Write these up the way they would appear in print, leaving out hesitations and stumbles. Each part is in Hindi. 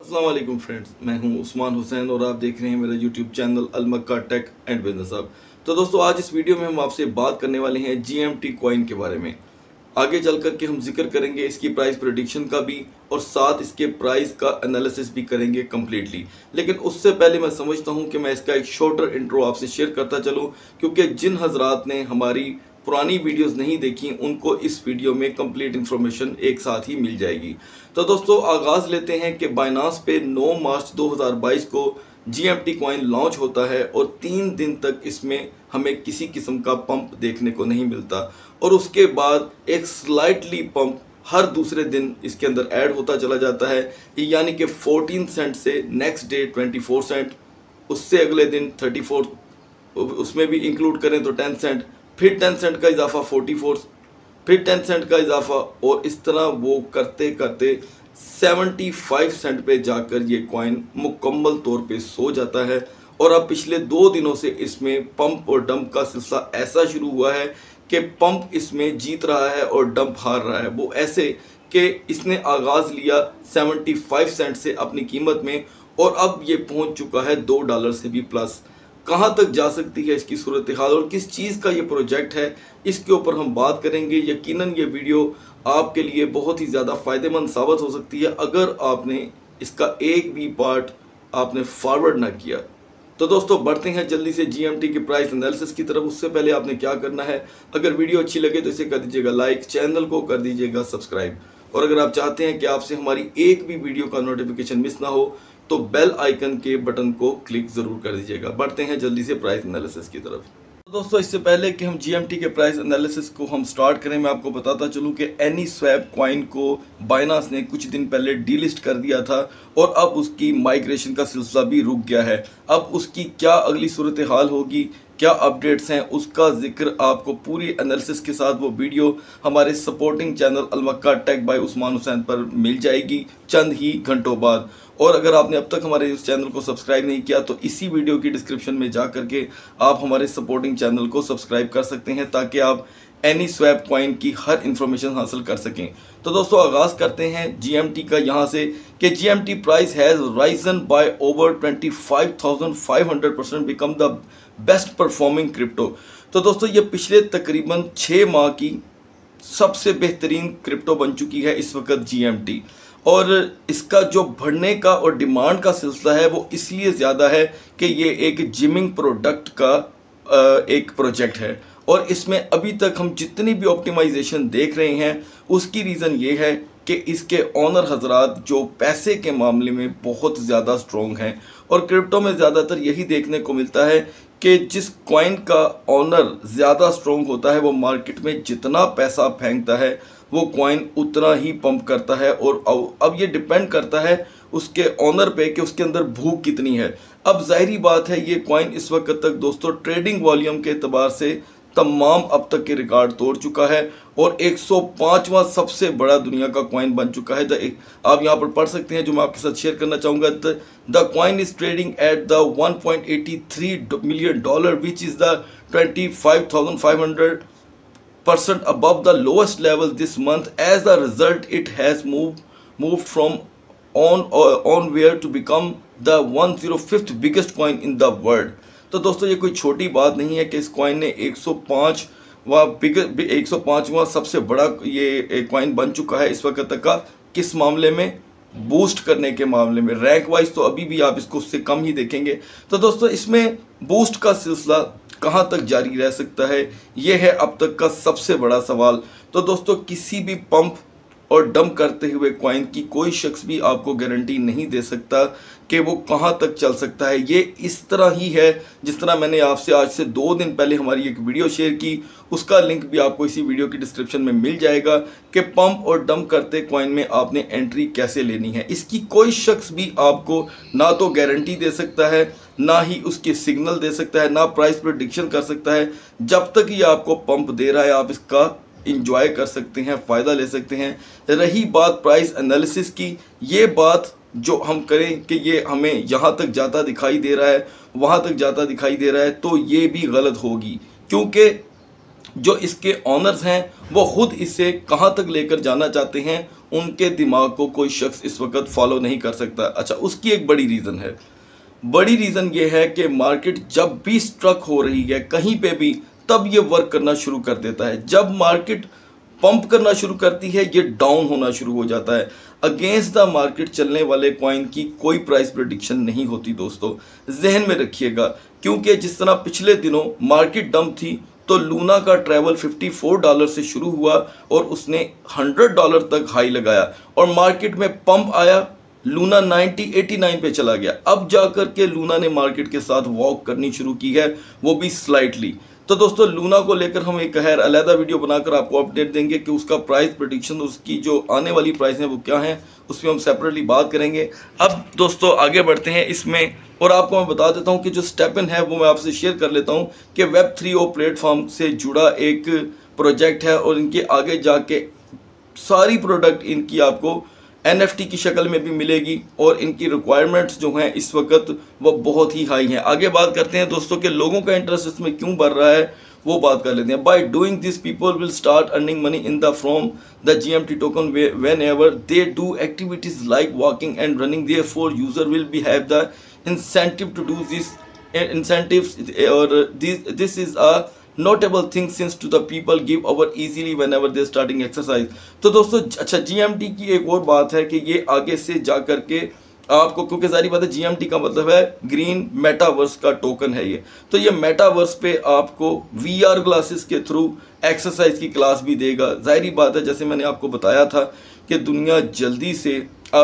अस्सलाम वालेकुम फ्रेंड्स, मैं हूं उस्मान हुसैन और आप देख रहे हैं मेरा YouTube channel Al Makkah tech and business hub. तो दोस्तों, आज इस वीडियो में हम आपसे बात करने वाले हैं GMT कॉइन के बारे में। आगे चल कर के हम जिक्र करेंगे इसकी प्राइस प्रेडिक्शन का भी और साथ इसके प्राइस का एनालिसिस भी करेंगे कम्प्लीटली। लेकिन उससे पहले मैं समझता हूं कि मैं इसका एक शॉर्टर इंट्रो आपसे शेयर करता चलूं, क्योंकि जिन हजरात ने हमारी पुरानी वीडियोस नहीं देखी उनको इस वीडियो में कंप्लीट इन्फॉर्मेशन एक साथ ही मिल जाएगी। तो दोस्तों, आगाज़ लेते हैं कि बाइनांस पे 9 मार्च 2022 को GMT कॉइन लॉन्च होता है और 3 दिन तक इसमें हमें किसी किस्म का पंप देखने को नहीं मिलता और उसके बाद एक स्लाइटली पंप हर दूसरे दिन इसके अंदर ऐड होता चला जाता है, यानी कि 14 सेंट से नेक्स्ट डे 24 सेंट, उससे अगले दिन 34, उसमें भी इंक्लूड करें तो 10 सेंट, फिर 10 सेंट का इजाफा 44, फिर 10 सेंट का इजाफा, और इस तरह वो करते करते 75 सेंट पे जाकर ये कॉइन मुकम्मल तौर पे सो जाता है। और अब पिछले 2 दिनों से इसमें पंप और डंप का सिलसिला ऐसा शुरू हुआ है कि पंप इसमें जीत रहा है और डंप हार रहा है। वो ऐसे कि इसने आगाज़ लिया 75 सेंट से अपनी कीमत में और अब ये पहुंच चुका है $2 से भी प्लस। कहाँ तक जा सकती है इसकी सूरत हाल और किस चीज़ का ये प्रोजेक्ट है, इसके ऊपर हम बात करेंगे। यकीनन ये वीडियो आपके लिए बहुत ही ज़्यादा फ़ायदेमंद साबित हो सकती है अगर आपने इसका एक भी पार्ट आपने फॉरवर्ड ना किया। तो दोस्तों, बढ़ते हैं जल्दी से GMT की प्राइस एनालिसिस की तरफ। उससे पहले आपने क्या करना है, अगर वीडियो अच्छी लगे तो इसे कर दीजिएगा लाइक, चैनल को कर दीजिएगा सब्सक्राइब, और अगर आप चाहते हैं कि आपसे हमारी एक भी वीडियो का नोटिफिकेशन मिस ना हो तो बेल आइकन के बटन को क्लिक ज़रूर कर दीजिएगा। बढ़ते हैं जल्दी से प्राइस एनालिसिस की तरफ। तो दोस्तों, इससे पहले कि हम GMT के प्राइस एनालिसिस को हम स्टार्ट करें, मैं आपको बताता चलूं कि एनीस्वैप कॉइन को बाइनांस ने कुछ दिन पहले डीलिस्ट कर दिया था और अब उसकी माइग्रेशन का सिलसिला भी रुक गया है। अब उसकी क्या अगली सूरत हाल होगी, क्या अपडेट्स हैं, उसका जिक्र आपको पूरी एनालिसिस के साथ वो वीडियो हमारे supporting channel Al Makkah tech by Usman Hussain पर मिल जाएगी चंद ही घंटों बाद। और अगर आपने अब तक हमारे इस चैनल को सब्सक्राइब नहीं किया तो इसी वीडियो की डिस्क्रिप्शन में जा करके आप हमारे सपोर्टिंग चैनल को सब्सक्राइब कर सकते हैं ताकि आप एनीस्वैप कॉइन की हर इंफॉर्मेशन हासिल कर सकें। तो दोस्तों, आगाज़ करते हैं GMT का यहाँ से कि GMT price has risen by over 25,500%, become the best performing crypto. तो दोस्तों, ये पिछले तकरीबन 6 माह की सबसे बेहतरीन क्रिप्टो बन चुकी है इस वक्त GMT। और इसका जो बढ़ने का और डिमांड का सिलसिला है वो इसलिए ज़्यादा है कि ये एक जिमिंग प्रोडक्ट का एक प्रोजेक्ट है और इसमें अभी तक हम जितनी भी ऑप्टिमाइजेशन देख रहे हैं उसकी रीज़न ये है कि इसके ऑनर हजरात जो पैसे के मामले में बहुत ज़्यादा स्ट्रॉन्ग हैं। और क्रिप्टो में ज़्यादातर यही देखने को मिलता है कि जिस कॉइन का ऑनर ज़्यादा स्ट्रॉन्ग होता है वो मार्केट में जितना पैसा फेंकता है वो कॉइन उतना ही पंप करता है। और अब ये डिपेंड करता है उसके ऑनर पे कि उसके अंदर भूख कितनी है। अब जाहिरी बात है ये कॉइन इस वक्त तक दोस्तों ट्रेडिंग वॉल्यूम के एतबार से तमाम अब तक के रिकॉर्ड तोड़ चुका है और 105वां सबसे बड़ा दुनिया का कॉइन बन चुका है। आप यहाँ पर पढ़ सकते हैं जो मैं आपके साथ शेयर करना चाहूँगा। The coin is trading at the $1.83 million which is the 25,500% above the lowest level this month. As a result, it has moved from onward to become the 105th biggest coin in the world. तो दोस्तों, ये कोई छोटी बात नहीं है कि इस कॉइन ने 105वां सबसे बड़ा ये कॉइन बन चुका है इस वक्त तक का। किस मामले में? बूस्ट करने के मामले में। रैंक वाइज तो अभी भी आप इसको उससे कम ही देखेंगे। तो दोस्तों, इसमें बूस्ट का सिलसिला कहाँ तक जारी रह सकता है, ये है अब तक का सबसे बड़ा सवाल। तो दोस्तों, किसी भी पंप और डंप करते हुए कॉइन की कोई शख्स भी आपको गारंटी नहीं दे सकता कि वो कहाँ तक चल सकता है। ये इस तरह ही है जिस तरह मैंने आपसे आज से 2 दिन पहले हमारी एक वीडियो शेयर की, उसका लिंक भी आपको इसी वीडियो की डिस्क्रिप्शन में मिल जाएगा कि पंप और डंप करते कॉइन में आपने एंट्री कैसे लेनी है। इसकी कोई शख्स भी आपको ना तो गारंटी दे सकता है, ना ही उसके सिग्नल दे सकता है, ना प्राइस प्रेडिक्शन कर सकता है। जब तक ये आपको पंप दे रहा है आप इसका इंजॉय कर सकते हैं, फ़ायदा ले सकते हैं। रही बात प्राइस एनालिसिस की, ये बात जो हम करें कि ये हमें यहाँ तक जाता दिखाई दे रहा है, वहाँ तक जाता दिखाई दे रहा है, तो ये भी गलत होगी, क्योंकि जो इसके ऑनर्स हैं वो खुद इसे कहाँ तक लेकर जाना चाहते हैं उनके दिमाग को कोई शख्स इस वक्त फॉलो नहीं कर सकता। अच्छा, उसकी एक बड़ी रीज़न है। बड़ी रीज़न ये है कि मार्केट जब भी स्ट्रक हो रही है कहीं पे भी, तब ये वर्क करना शुरू कर देता है। जब मार्केट पंप करना शुरू करती है ये डाउन होना शुरू हो जाता है। अगेंस्ट द मार्केट चलने वाले कॉइन की कोई प्राइस प्रेडिक्शन नहीं होती दोस्तों, जहन में रखिएगा। क्योंकि जिस तरह पिछले दिनों मार्केट डंप थी तो लूना का ट्रैवल $54 से शुरू हुआ और उसने $100 तक हाई लगाया और मार्केट में पंप आया, लूना 89 पे चला गया। अब जाकर के लूना ने मार्केट के साथ वॉक करनी शुरू की है, वो भी स्लाइटली। तो दोस्तों लूना को लेकर हम एक खैर अलहदा वीडियो बनाकर आपको अपडेट देंगे कि उसका प्राइस प्रेडिक्शन, उसकी जो आने वाली प्राइस है वो क्या है, उस पर हम सेपरेटली बात करेंगे। अब दोस्तों आगे बढ़ते हैं इसमें, और आपको मैं बता देता हूं कि जो STEPN है वो मैं आपसे शेयर कर लेता हूं कि Web3 प्लेटफॉर्म से जुड़ा एक प्रोजेक्ट है और इनके आगे जाके सारी प्रोडक्ट इनकी आपको NFT की शक्ल में भी मिलेगी और इनकी रिक्वायरमेंट्स जो हैं इस वक्त वो बहुत ही हाई हैं। आगे बात करते हैं दोस्तों कि लोगों का इंटरेस्ट इसमें क्यों बढ़ रहा है, वो बात कर लेते हैं। By doing this people will start earning money in the from the GMT token whenever they do activities like walking and running, therefore user will be have the incentive to do this incentives, और this is a notable thing since to the people give over easily whenever they starting exercise। तो दोस्तों अच्छा, GMT की एक और बात है कि ये आगे से जा करके आपको, क्योंकि सारी बात है GMT का मतलब है ग्रीन मेटावर्स का टोकन है ये, तो ये मेटावर्स पे आपको VR ग्लासेस के थ्रू एक्सरसाइज की क्लास भी देगा। जाहिर बात है, जैसे मैंने आपको बताया था कि दुनिया जल्दी से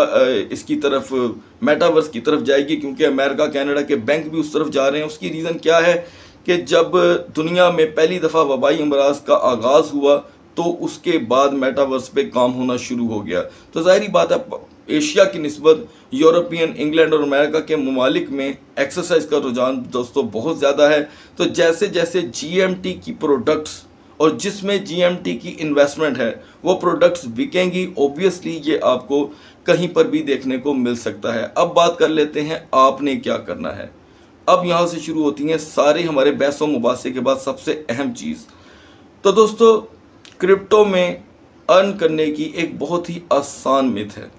इसकी तरफ मेटावर्स की तरफ जाएगी, क्योंकि अमेरिका कनाडा के बैंक भी उस तरफ जा रहे हैं। उसकी रीज़न क्या है कि जब दुनिया में पहली दफ़ा वबाई अमराज का आगाज़ हुआ तो उसके बाद मेटावर्स पे काम होना शुरू हो गया। तो ज़ाहिरी बात है एशिया की निस्बत यूरोपियन, इंग्लैंड और अमेरिका के ममालिक में एक्सरसाइज का रुझान दोस्तों बहुत ज़्यादा है। तो जैसे जैसे GMT की प्रोडक्ट्स और जिसमें GMT की इन्वेस्टमेंट है वो प्रोडक्ट्स बिकेंगी, ऑब्वियसली ये आपको कहीं पर भी देखने को मिल सकता है। अब बात कर लेते हैं आपने क्या करना है। अब यहाँ से शुरू होती हैं सारे हमारे बहसों मुबासे के बाद सबसे अहम चीज़। तो दोस्तों क्रिप्टो में अर्न करने की एक बहुत ही आसान मिथ है।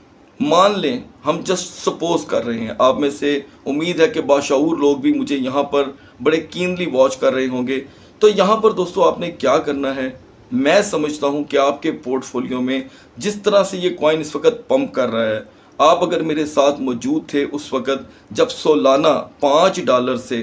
मान लें, हम जस्ट सपोज कर रहे हैं, आप में से उम्मीद है कि बाशऊर लोग भी मुझे यहाँ पर बड़े कीनली वॉच कर रहे होंगे। तो यहाँ पर दोस्तों आपने क्या करना है, मैं समझता हूँ कि आपके पोर्टफोलियो में जिस तरह से ये कॉइन इस वक्त पंप कर रहा है, आप अगर मेरे साथ मौजूद थे उस वक्त जब सोलाना $5 से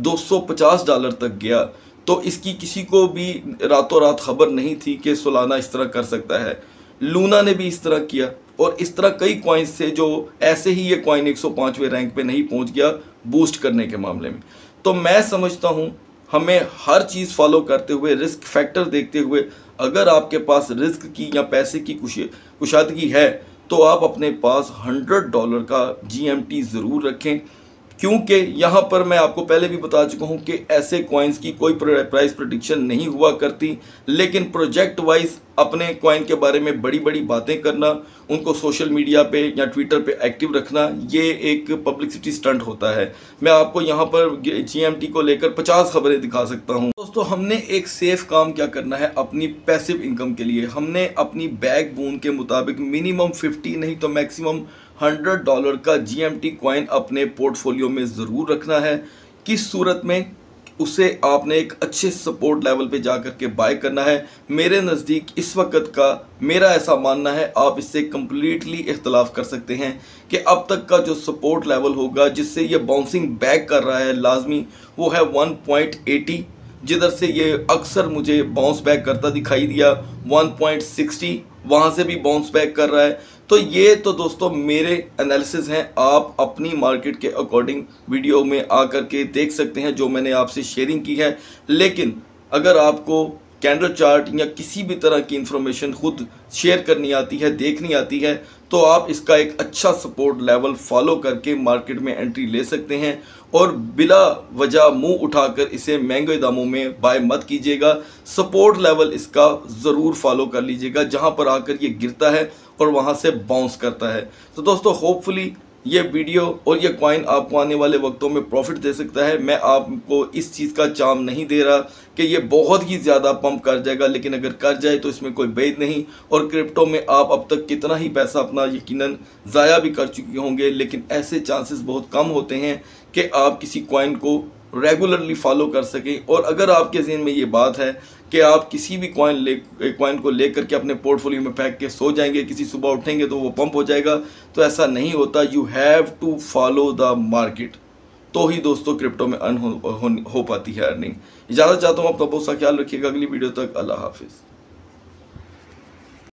$250 तक गया, तो इसकी किसी को भी रातों रात खबर नहीं थी कि सोलाना इस तरह कर सकता है। लूना ने भी इस तरह किया और इस तरह कई कॉइन्स से जो ऐसे ही ये कॉइन 105वें रैंक पे नहीं पहुंच गया बूस्ट करने के मामले में। तो मैं समझता हूं हमें हर चीज़ फॉलो करते हुए, रिस्क फैक्टर देखते हुए, अगर आपके पास रिस्क की या पैसे की कुशादगी है तो आप अपने पास $100 का GMT ज़रूर रखें, क्योंकि यहाँ पर मैं आपको पहले भी बता चुका हूँ कि ऐसे कॉइन्स की कोई प्राइस प्रेडिक्शन नहीं हुआ करती, लेकिन प्रोजेक्ट वाइज अपने कॉइन के बारे में बड़ी बड़ी बातें करना, उनको सोशल मीडिया पे या ट्विटर पे एक्टिव रखना, ये एक पब्लिसिटी स्टंट होता है। मैं आपको यहाँ पर GMT को लेकर 50 खबरें दिखा सकता हूँ। दोस्तों हमने एक सेफ काम क्या करना है अपनी पैसिव इनकम के लिए, हमने अपनी बैकबोन के मुताबिक मिनिमम 50 नहीं तो मैक्सिमम $100 का GMT कॉइन अपने पोर्टफोलियो में ज़रूर रखना है। किस सूरत में, उसे आपने एक अच्छे सपोर्ट लेवल पे जाकर के बाय करना है। मेरे नज़दीक इस वक्त का मेरा ऐसा मानना है, आप इससे कम्प्लीटली इख्तलाफ कर सकते हैं कि अब तक का जो सपोर्ट लेवल होगा जिससे ये बाउंसिंग बैक कर रहा है लाजमी, वो है 1.80, जिधर से ये अक्सर मुझे बाउंस बैक करता दिखाई दिया। 1.60 वहाँ से भी बाउंस बैक कर रहा है। तो ये तो दोस्तों मेरे एनालिसिस हैं, आप अपनी मार्केट के अकॉर्डिंग वीडियो में आकर के देख सकते हैं जो मैंने आपसे शेयरिंग की है। लेकिन अगर आपको कैंडल चार्ट या किसी भी तरह की इंफॉर्मेशन खुद शेयर करनी आती है, देखनी आती है, तो आप इसका एक अच्छा सपोर्ट लेवल फॉलो करके मार्केट में एंट्री ले सकते हैं और बिला वजह मुंह उठाकर इसे महंगे दामों में बाय मत कीजिएगा। सपोर्ट लेवल इसका ज़रूर फॉलो कर लीजिएगा जहां पर आकर ये गिरता है और वहां से बाउंस करता है। तो दोस्तों होपफुली ये वीडियो और ये कॉइन आपको आने वाले वक्तों में प्रॉफिट दे सकता है। मैं आपको इस चीज़ का चार्म नहीं दे रहा कि ये बहुत ही ज़्यादा पंप कर जाएगा, लेकिन अगर कर जाए तो इसमें कोई बैद नहीं। और क्रिप्टो में आप अब तक कितना ही पैसा अपना यकीनन ज़ाया भी कर चुके होंगे, लेकिन ऐसे चांसेस बहुत कम होते हैं कि आप किसी कॉइन को रेगुलरली फॉलो कर सकें। और अगर आपके ज़हन में ये बात है कि आप किसी भी कॉइन को लेकर के अपने पोर्टफोलियो में फेंक के सो जाएंगे, किसी सुबह उठेंगे तो वो पंप हो जाएगा, तो ऐसा नहीं होता। You have to follow the market, तो ही दोस्तों क्रिप्टो में हो पाती है अर्निंग। इजाज़त चाहता हूँ, अपना बहुत सा ख्याल रखिएगा। अगली वीडियो तक अल्लाह हाफिज़।